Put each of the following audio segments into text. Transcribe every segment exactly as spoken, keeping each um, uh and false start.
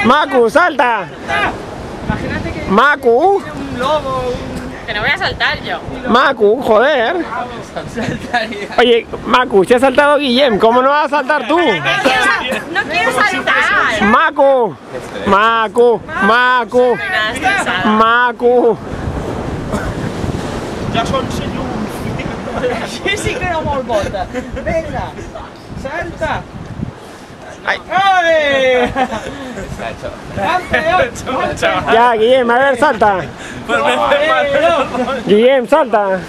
Macu, salta. Imagínate que Macu. tiene un lobo, un... Que no voy a saltar yo. Macu, joder. Saltaría. Oye, Macu, se ha saltado Guillem, ¿cómo no vas a saltar tú? No quiero, no quiero saltar. Macu, Macu, Macu, Nada, estresada. Macu. Ja s'ensenyo un. Així sí que era molt bota. Vinga, salta. Ay. ¡Ay! ¡Campeón! Ya, Guillem, a ver, salta. Guillem, salta.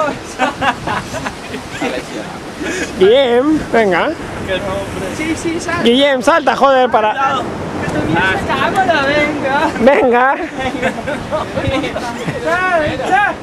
Guillem, venga. Sí, sí, salta. Guillem, salta, joder, para... Que te vienes a cámara, venga. Venga. Salta.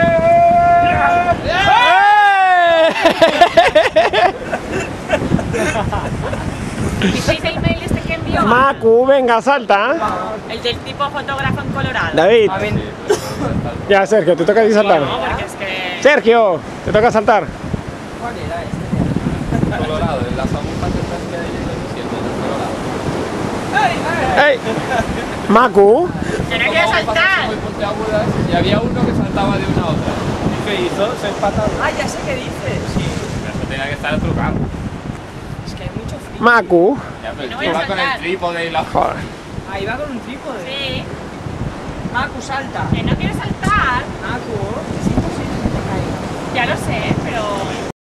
¿Visteis el mail este que envió? Macu, venga, salta. El del tipo fotógrafo en Colorado. David. Ya, Sergio, te toca a ti saltar. No, porque es que... Sergio, te toca saltar. ¿Cuál era este? Colorado, en las agujas estas que hay en el desierto de Colorado. ¡Ey! Macu. Yo no quiero saltar. Muy puntiagudas y había uno que saltaba de una a otra. ¿Qué hizo? Se empató. Ah, ya sé qué dices. Sí. Pero eso tenía que estar trucado. Es que hay mucho frío. Macu. Ya, pero No el voy a tío va con el saltar. trípode y la... Joder. Ahí va con un trípode. Sí. Macu, salta. Que no quiero saltar. Macu, es imposible que te caiga. Ya lo sé, pero...